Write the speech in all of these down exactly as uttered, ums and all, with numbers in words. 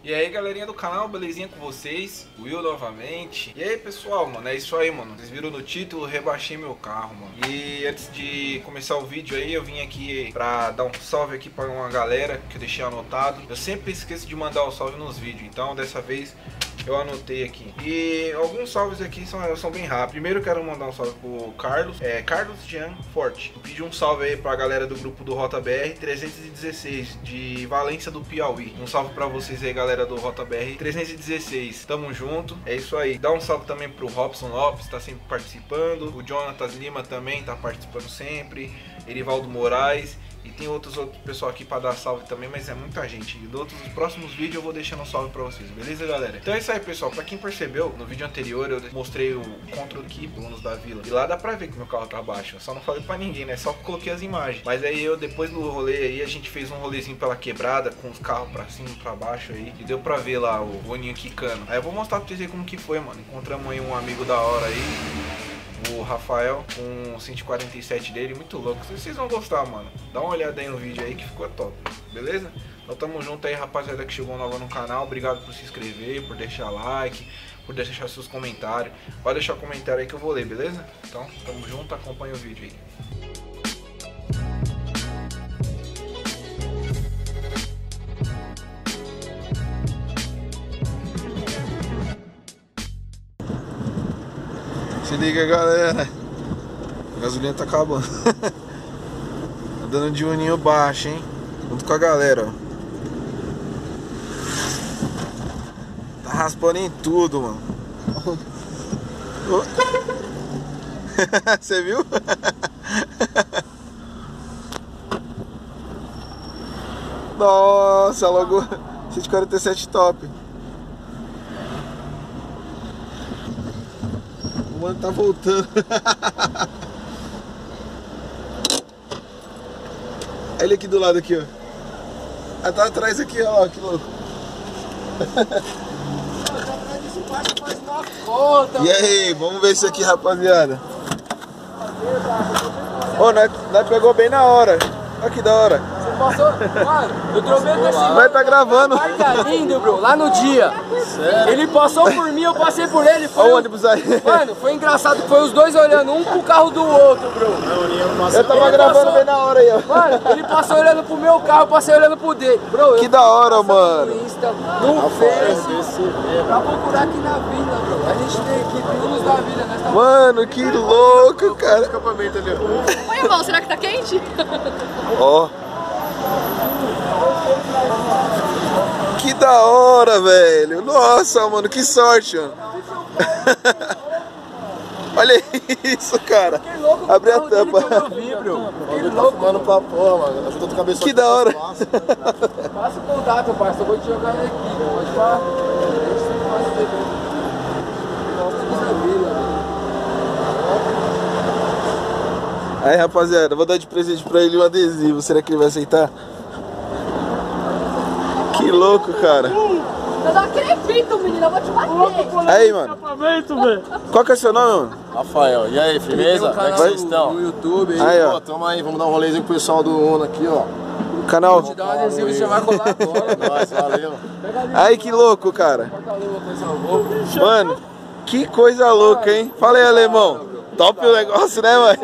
E aí galerinha do canal, belezinha com vocês? Will novamente. E aí pessoal, mano, é isso aí, mano. Vocês viram no título, rebaixei meu carro, mano. E antes de começar o vídeo aí, eu vim aqui pra dar um salve aqui pra uma galera que eu deixei anotado. Eu sempre esqueço de mandar o salve nos vídeos, então dessa vez eu anotei aqui. E alguns salves aqui são, são bem rápidos. Primeiro eu quero mandar um salve pro Carlos, é Carlos Jean Forte. Pedi um salve aí pra galera do grupo do Rota B R trezentos e dezesseis de Valência do Piauí. Um salve pra vocês aí, galera do Rota B R trezentos e dezesseis. Tamo junto. É isso aí. Dá um salve também pro Robson Lopes, tá sempre participando. O Jonatas Lima também tá participando sempre. Erivaldo Moraes. E tem outros outros pessoal aqui pra dar salve também, mas é muita gente. E nos próximos vídeos eu vou deixando um salve pra vocês, beleza, galera? Então é isso aí, pessoal. Pra quem percebeu, no vídeo anterior eu mostrei o Control Key pro Donos da Vila. E lá dá pra ver que meu carro tá baixo. Eu só não falei pra ninguém, né? Só coloquei as imagens. Mas aí eu, depois do rolê aí, a gente fez um rolezinho pela quebrada, com os carros pra cima e pra baixo aí. E deu pra ver lá o Boninho quicando. Aí eu vou mostrar pra vocês aí como que foi, mano. Encontramos aí um amigo da hora aí, o Rafael, com o cento e quarenta e sete dele, muito louco. Vocês vão gostar, mano. Dá uma olhada aí no vídeo aí que ficou top, beleza? Então tamo junto aí, rapaziada que chegou nova no canal. Obrigado por se inscrever, por deixar like, por deixar seus comentários. Pode deixar comentário aí que eu vou ler, beleza? Então tamo junto, acompanha o vídeo aí. Se liga, galera, a gasolina tá acabando. Tá dando de uninho baixo, hein? Junto com a galera, ó. Tá raspando em tudo, mano. Você viu? Nossa, logo cento e quarenta e sete top. O mano tá voltando. Ele aqui do lado aqui, ó. Ah, tá atrás aqui, ó, que louco. E aí, vamos ver isso aqui, rapaziada. Ô, oh, nós, nós pegou bem na hora. Olha que da hora. Você passou? Mano, eu trovei com esse mano. Vai tá gravando. Marca lindo, bro, lá no dia. Sério? Ele passou por mim, eu passei por ele. Foi Olha o ônibus aí. Mano, foi engraçado, foi os dois olhando, um pro carro do outro, bro. Eu tava ele gravando passou... bem na hora aí, ó. Mano, ele passou olhando pro meu carro, eu passei olhando pro dele. Bro, que da hora, mano. No Insta, no Face, pra procurar aqui na vila, bro. A gente tem equipe Donos da Vila, né? Mano, que louco, cara. Acampamento ali, ó. Oi, irmão, será que tá quente? Ó. Que da hora, velho. Nossa, mano, que sorte, mano. Olha isso, cara. Abre a tampa. Que louco, mano, pra porra, mano. Eu tô com a cabeça. Que da hora. Passa o contato, parça. Eu vou te jogar aqui. Pode falar. Aí, rapaziada, vou dar de presente pra ele um adesivo. Será que ele vai aceitar? Que louco, cara. Eu não acredito, menino. Eu vou te bater. Aí, mano. Qual que é seu nome, mano? Rafael, e aí, firmeza? Como é que vocês estão? No YouTube aí. Aí, ó. Pô, tamo aí, vamos dar um rolezinho pro pessoal do Uno aqui, ó. Canal. Te dar um adesivo e você vai colar agora. Nossa, valeu. Aí, que louco, cara. Mano, que coisa louca, hein? Fala aí, alemão. Top o negócio, né, mano?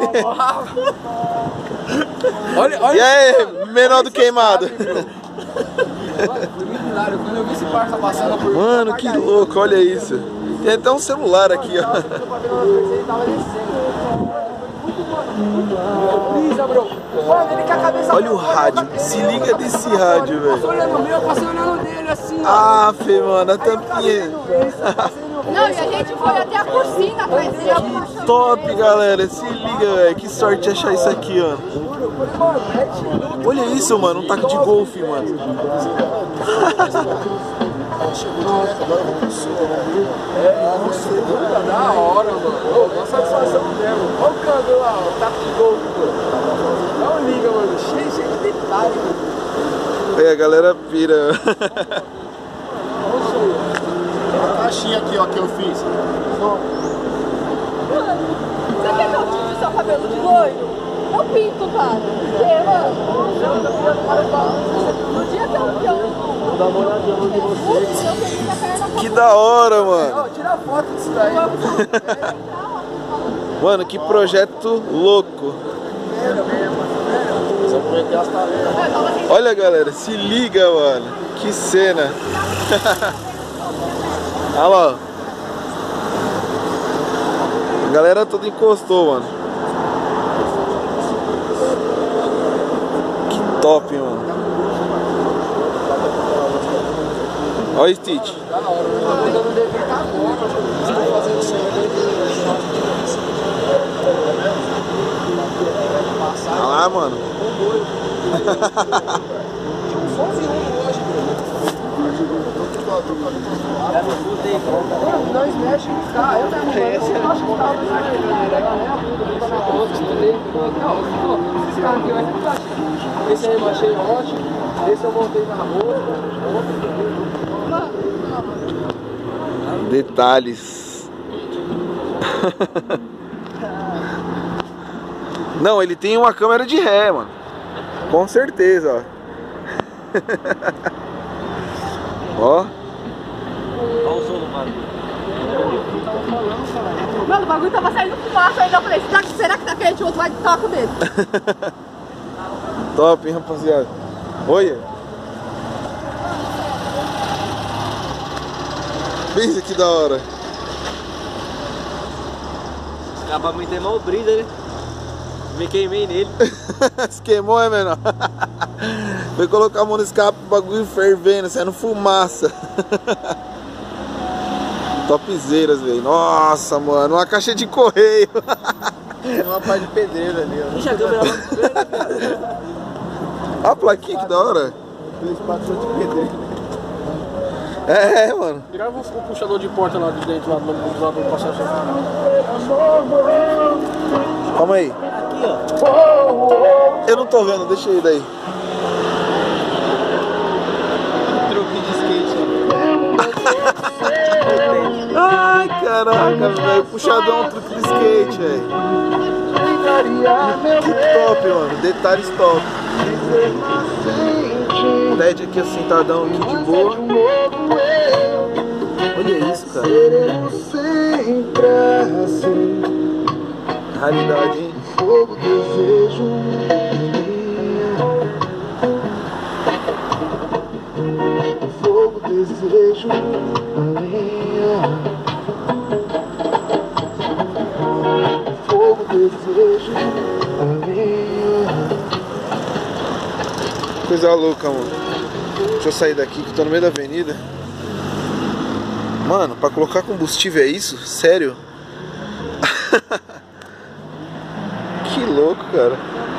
Olha, olha. E aí, menor do queimado? Quando eu vi esse parça passando por mano, que louco, olha isso. Tem até um celular aqui, ó. Olha o rádio, se liga desse rádio, velho. Passou olhando o meu, passei olhando dele assim, ó. Ah, Fê, mano, a tampinha. Não, e a gente foi até a cursinha atrás dele. Que top, galera. Se liga, velho. Que sorte achar isso aqui, ó. Olha isso, mano. Um taco de golfe, mano. É, da hora, mano. Uma satisfação mesmo. Olha o câmbio lá, o taco de golfe, mano. Não liga, mano. Cheio, cheio de detalhe, mano. É, a galera pira. A caixinha aqui, ó, que eu fiz. Você quer que eu tire seu cabelo de loiro? Eu pinto, cara. Porque, mano, no dia que eu, que eu dar uma olhadinha no de vocês. Que da hora, mano. Ó, tira a foto disso daí. Mano, que projeto louco. Vamos meter as talentas. Olha, galera, se liga, mano. Que cena. Olha lá. A galera toda encostou, mano. Que top, mano. Olha o Stitch. Da hora, eu tô tentando devitar agora. Estou fazendo isso aí. Olha lá, mano. Nós mexemos em carro, eu mesmo, eu acho que tava esse aí eu achei ótimo, esse eu montei na rua. Detalhes. Não, ele tem uma câmera de ré, mano. Com certeza, ó. Ó. Olha o som do bagulho. Mano, o bagulho tava saindo fumaça ainda. Eu falei, será que, será que tá quente? O outro vai tocar com dele. Top, hein, rapaziada. Olha. Pensa que da hora. Acabamento é mal brisa, né? Me queimei nele. Se queimou, é menor. Foi colocar a mão no escape, o bagulho fervendo, saindo fumaça. Topzeiras, velho. Nossa, mano, uma caixa de correio. Tem uma parte de pedreiro ali, ó. Ixi, a câmera vai Olha a plaquinha, que da hora. Dois patrões de pedreiro. É, mano. Grava o puxador de porta lá de dentro, lá do computador do passageiro. Calma aí. Aqui, ó. Eu não tô vendo, deixa eu ir daí. Truque de skate, ó. Ai, caraca, velho. Puxadão, truque de skate, velho. Que top, mano. Detalhes top. Ted aqui sentadão aqui de boa. Olha isso, cara. Realidade, hein? Fogo, desejo, fogo, desejo, fogo, desejo, Coisa louca, mano. Deixa eu sair daqui que eu tô no meio da avenida. Mano, pra colocar combustível é isso? Sério? Que louco, cara.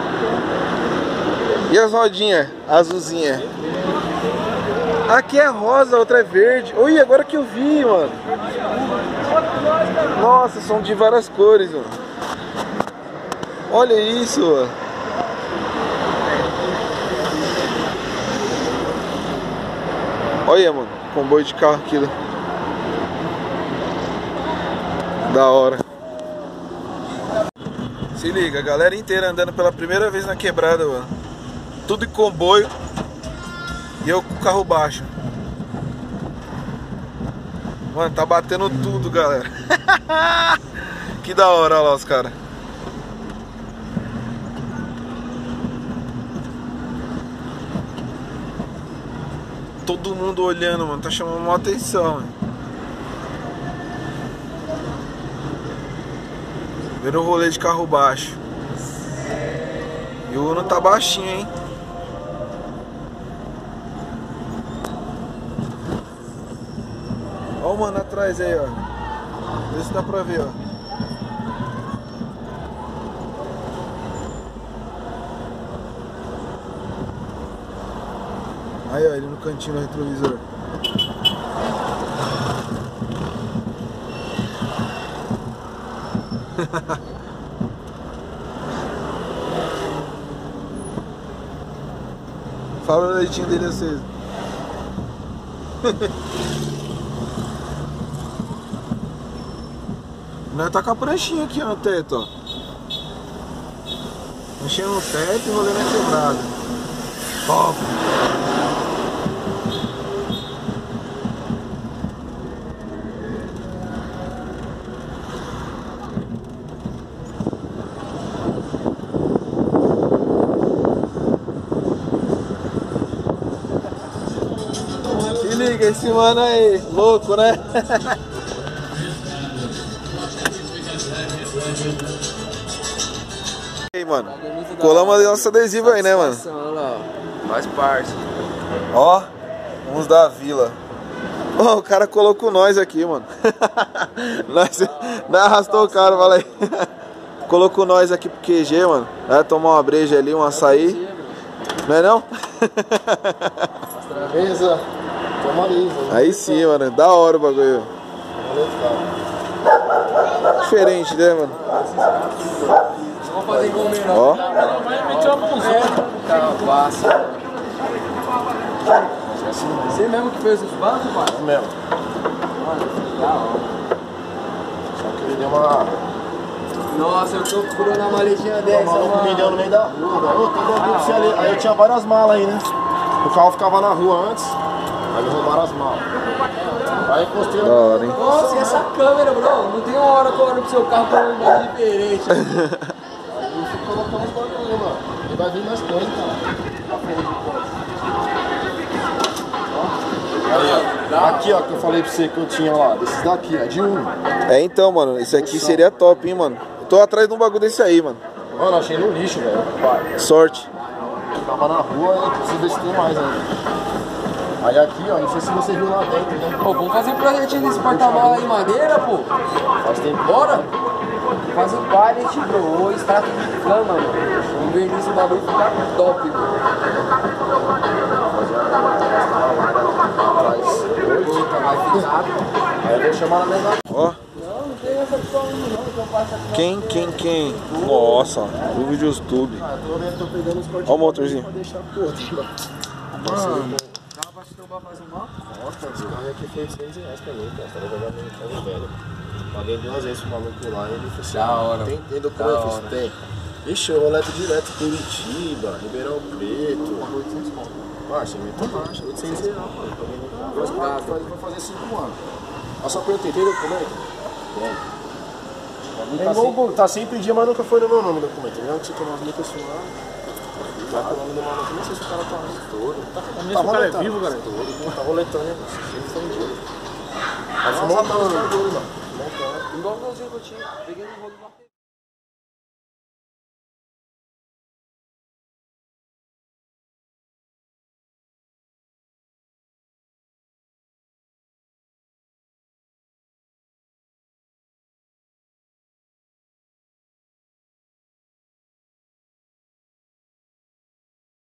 E as rodinhas azulzinhas? Aqui é rosa, a outra é verde. Oi, agora que eu vi, mano. Nossa, são de várias cores, mano. Olha isso, mano. Olha, mano, comboio de carro aquilo. Da hora. Se liga, a galera inteira andando pela primeira vez na quebrada, mano. Tudo em comboio. E eu com o carro baixo. Mano, tá batendo tudo, galera. Que da hora, olha lá os caras. Todo mundo olhando, mano. Tá chamando uma atenção, mano. Primeiro rolê de carro baixo. E o Uno tá baixinho, hein? Ó o mano atrás aí, ó. Vê se dá pra ver, ó. Aí, ó, ele no cantinho do retrovisor. Fala o leitinho dele aceso. Nós tá com a pranchinha aqui ó, no teto, ó. Pranchinha no teto e rolê na quebrada. Top. liga, esse mano aí, louco, né? E aí, mano, colamos a nossa adesiva aí, né, mano? Faz parte. Ó, uns da vila. Ó, o cara colocou nós aqui, mano. Nós, nós arrastou o cara, fala aí. Colocou nós aqui pro Q G, mano. Vai tomar uma breja ali, um açaí. Não é não? Mesa. Toma ali. Aí sim, mano. Da hora o bagulho. Diferente, né, mano? Vamos fazer igual o menor. Ó. Você mesmo que fez os bancos, pai? É mesmo. Só que ele deu uma... Nossa, eu tô procurando a maletinha dessa, O maluco me deu no meio da rua, velho. Ô, tem bagulho pra você ali. Aí eu tinha várias malas aí, né? O carro ficava na rua antes, aí me roubaram as malas. Aí encostei da hora, hein? Nossa, e essa câmera, bro? Não tem uma hora que eu olho pro seu carro pra um bagulho diferente. Aí eu colocando os bagulho, mano. E vai vir mais coisa, cara. Aí, ó. Aqui, ó, que eu falei pra você que eu tinha lá. Desses daqui, ó, de um. É então, mano, esse aqui seria top, hein, mano. Eu tô atrás de um bagulho desse aí, mano. Mano, achei no lixo, velho. Sorte. Tava na rua e preciso ver se tem mais ainda. Aí aqui, ó, não sei se você viu lá dentro, né? Pô, vamos fazer um projetinho desse porta-mala aí, madeira, pô. Faz tempo. Bora? Faz um pallet, bro, ou extrato de cama, mano. Vamos ver esse bagulho ficar top, bro. Puta, vai ficar. Aí eu vou chamar na mesma. Ó. Não, não tem essa opção ainda não, que eu faço aqui. Quem, quem, quem? Nossa, o vídeo do YouTube. Ah, tô vendo, tô pegando os cortes. Ó o motorzinho. Pra deixar podre, mano. Mano, dá pra te tomar fazer um mal? Nossa, esse carro aqui foi duzentos reais pra mim, cara. Tava jogando no carro velho. Paguei duas vezes pro maluco lá e ele falou assim: Da hora. Tem, tem documento? Eu falei, tem. Ixi, eu roleto direto Curitiba, Ribeirão Preto. oitocentos conto. Marcha, inventou marcha. oitocentos reais, mano. Dois carros, vai fazer cinco anos. Eu só perguntei: tem documento? Tem. Tá, sempre, tá sempre em dia, mas nunca foi no meu nome o documento. Não tinha tomado muita suar. Vai com o nome do maluco, não sei se o cara tá todo. Tá, tá roletando. É vivo, cara? Todo. Tá roletando, né? Ele foi em dia. Mas montando os bagulhos, mano. Igual o golzinho que eu tinha. Peguei no rolo da